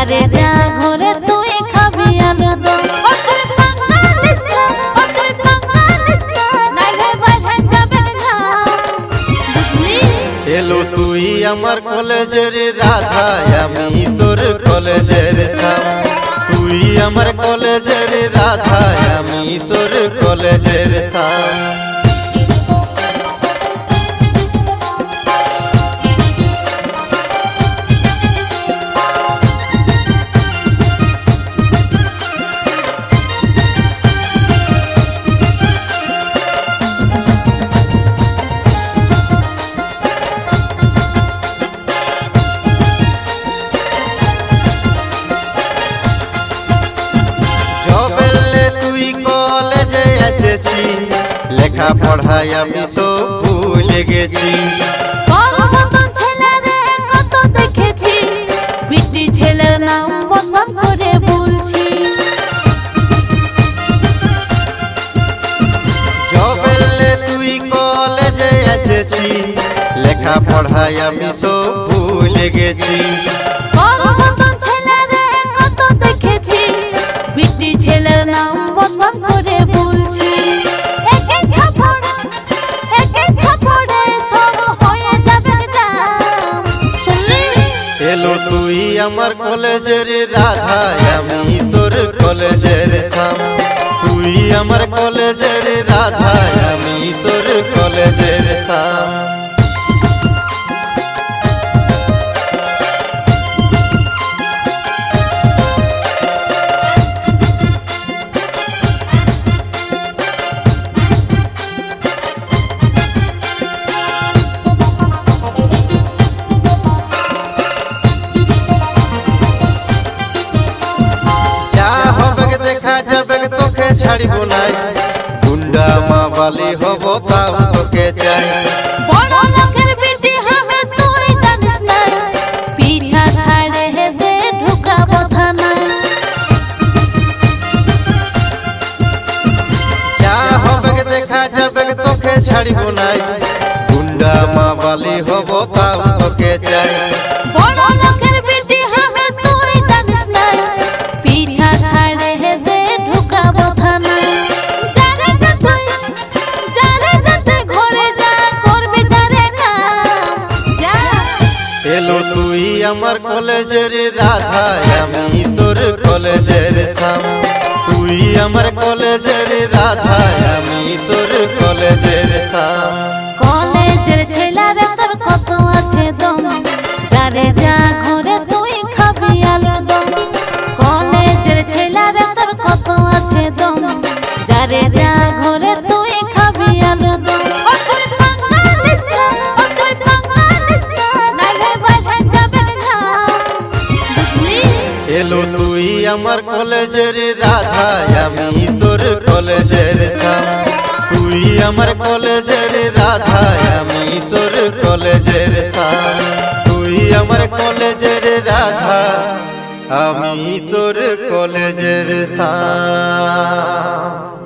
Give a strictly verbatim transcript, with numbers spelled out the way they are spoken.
যারে যা ঘরে তুই খাবি আনন্দম ও তুই বাঙালিস না ও তুই বাঙালিস না নাইলে বাইরে যাবে না বুঝলি এলো তুই আমার কলেজের রাধা আমি তোর কলেজের শ্যাম তুই আমার কলেজের রাধা আমি তোর কলেজের শ্যাম লেখা পড়াই আমি সব ভুলে গেছি তোর মতন ছেলেরে কত দেখেছি বিটি ছেলের নাম বদনাম করে বলছি যবেলে তুই কলেজে এসেছি লেখা পড়াই আমি সব ভুলে গেছি তোর মতন ছেলেরে কত দেখেছি বিটি ছেলের নাম বদনাম করে বলছি এলো তুই আমার কলেজের রাধা আমি তোর কলেজের শ্যাম তুই আমার কলেজের রাধা আমি তোর কলেজের শ্যাম ছাড়িব নাই গুন্ডা মা বালি হব তাও তোকে চাই বড় লোকের বিটি হবে তুই জানিস না পিছা ছাড়ে দে ঢুকাবো থানায় যা হবে দেখা যাবে তোকে ছাড়িব নাই গুন্ডা মা বালি হব তাও তোকে চাই বড় লোকের বিটি হবে তুই জানিস না পিছা ছাড়ে দে ঢুকাবো থানায় যারে যা তুই যারে যাতে ঘরে যা করবি যারে না যা এলো তুই আমার কলেজের রাধা আমি তোর কলেজের শ্যাম তুই আমার কলেজের রাধা আমি তোর কলেজের শ্যাম কলেজের ছেলেরা তোর কত আছে দম যারে যা ঘরে তুই খাবি আনন্দম কলেজের ছেলেরা তোর কত আছে দম যারে যা ঘরে তুই খাবি আনন্দম ও তুই বাঙালিস না ও তুই বাঙালিস না নাইলে বাইরে যাবে না বুঝলি এলো তুই আমার কলেজের রাধা আমি তোর কলেজের শ্যাম তুই আমার কলেজের রাধা আমি তোর কলেজের শ্যাম তুই আমার কলেজের রাধা আমি তোর কলেজের শ্যাম।